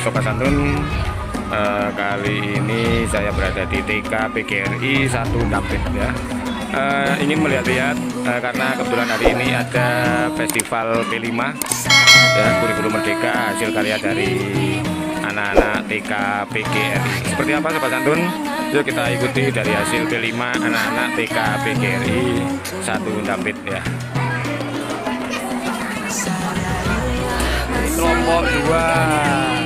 Sobat Santun, kali ini saya berada di TK PGRI 1 Dampit ya. Ingin melihat-lihat karena kebetulan hari ini ada festival P5 ya, kurikulum merdeka hasil karya dari anak-anak TK PGRI. Seperti apa Sobat Santun? Yuk kita ikuti dari hasil P5 anak-anak TK PGRI 1 Dampit ya. Kelompok 2.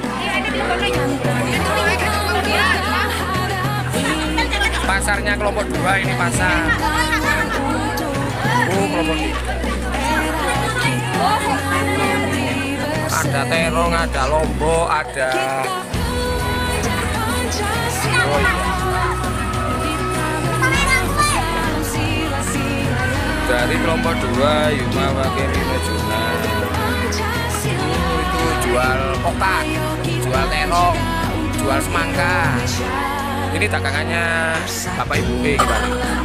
Pasarnya kelompok 2 ini pasar. Kelompok 3. Ada terong, ada lombok, ada dari kelompok 2 Yuma Wakil Juna. Itu jual kokak, jual terong, jual semangka. Ini dagangannya Bapak Ibu gimana?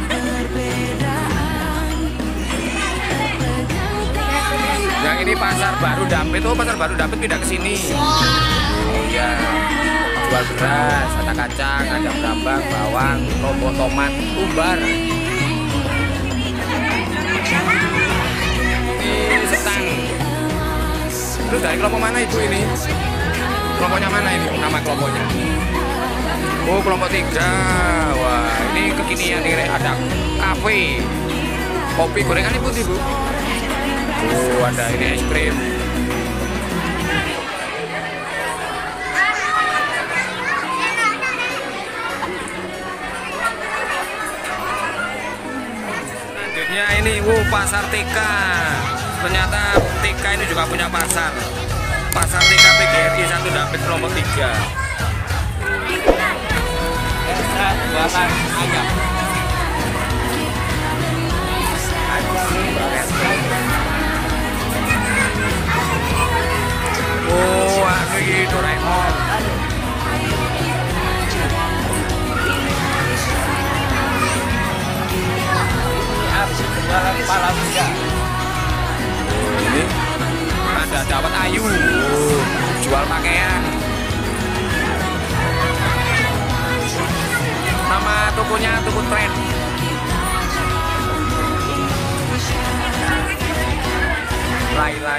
Yang ini pasar baru Dampit. Oh, pasar baru Dampit pindah ke sini. Oh ya. Jual beras, ada kacang, ada brambang, bawang, lombok, tomat, umbar. Ini setang. Terus dari kelompok mana Ibu ini? Kelompoknya mana ini? Nama kelompoknya? Oh, kelompok 3. Wah, ini kekinian nih, ada kafe, kopi, gorengan Ibu, Bu. Oh, ada ini es krim. Selanjutnya ini, pasar TK. Ternyata TK ini juga punya pasar. Pasar TK PGRI 1 Dampit kelompok 3. Buatan ayam. Oh, ini Doraemon. Ini ada dawet ayu. Jual pakaian. Nama tokonya toko tren. Lai-lai.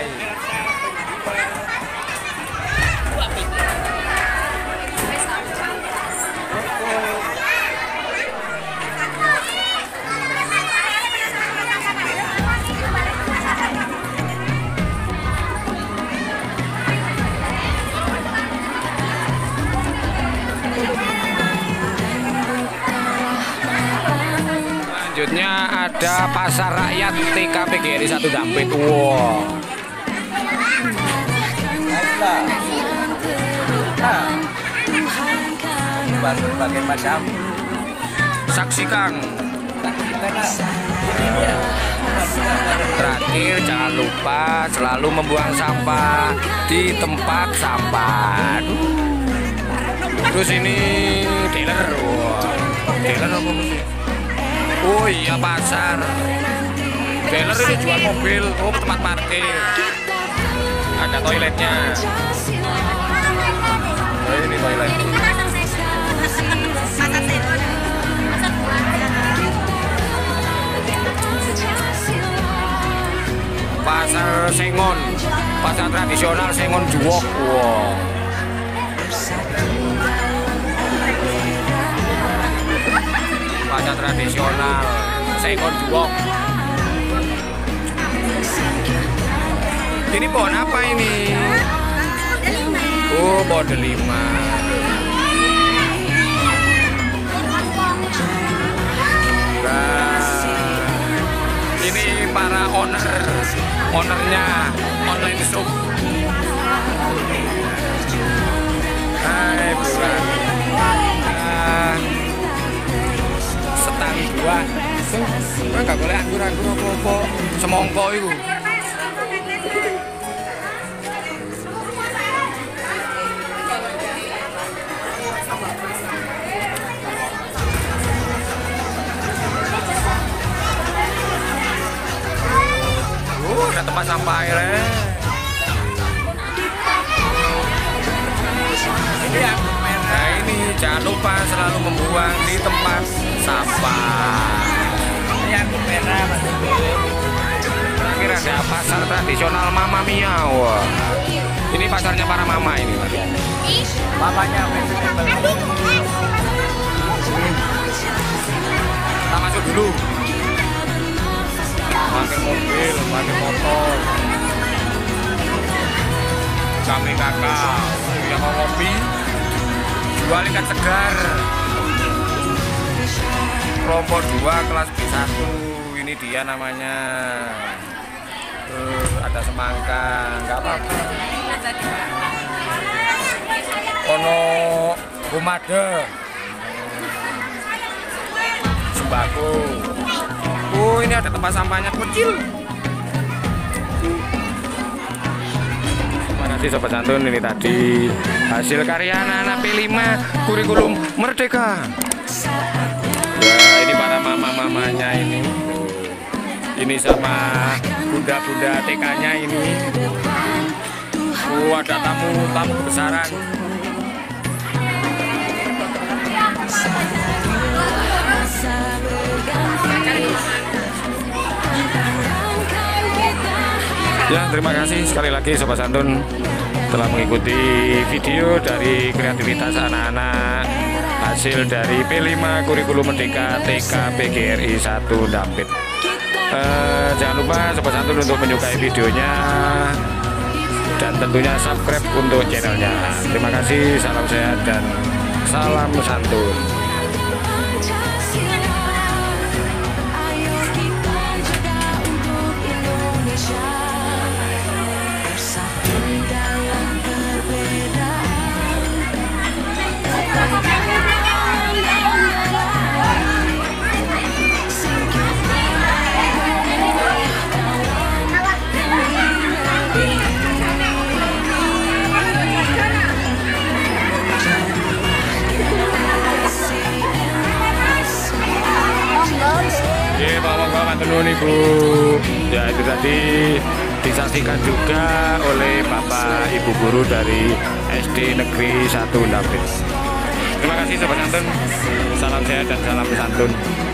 Selanjutnya ada pasar rakyat TK PGRI 1 Dampit. Wow. Berbagai macam. Saksikan. Terakhir jangan lupa selalu membuang sampah di tempat sampah. Terus ini dealer. Wow. Dealer apa sih? Oh iya, pasar. Dealer ini jual mobil. Oh, tempat parkir. Ada toiletnya. Oh, ini toilet. Pasar Sengon. Pasar tradisional Sengon Juwok. Wow. Pasar tradisional Sengon Juwok. Ini pohon apa ini? Oh, pohon delima. Nah, ini para ownernya online shop. Hai bulan. Setang 2. Enggak boleh anggur apa-apa. Semongko itu. Ada tempat sampah airnya. jangan lupa selalu membuang di tempat sampah. Terakhir ada pasar tradisional Mama Mia. Wah, ini pasarnya para mama ini, Mas. Mamanya kita masuk dulu. Pakai mobil, pakai motor. Kami kakak yang mau ngopi, jual ikan segar. Kelompok 2 kelas B1, ini dia namanya. Terus ada semangka, nggak apa-apa. Ono bumade, sembako. Oh, ini ada tempat sampahnya kecil. Terima kasih Sobat Santun, ini tadi hasil karya anak-anak P5 kurikulum Merdeka. Nah, ini para mama-mamanya ini. Ini sama bunda-bunda TK-nya ini. Oh, ada tamu-tamu besaran. Ya, terima kasih sekali lagi Sobat Santun telah mengikuti video dari kreativitas anak-anak hasil dari P5 Kurikulum Merdeka TK PGRI 1 Dampit. Jangan lupa Sobat Santun untuk menyukai videonya dan tentunya subscribe untuk channelnya. Terima kasih, salam sehat dan salam santun. Tenun Ibu, ya itu tadi disaksikan juga oleh Bapak Ibu guru dari SD Negeri 1 Dampit. Terima kasih Sobat Santun, salam sehat dan salam santun.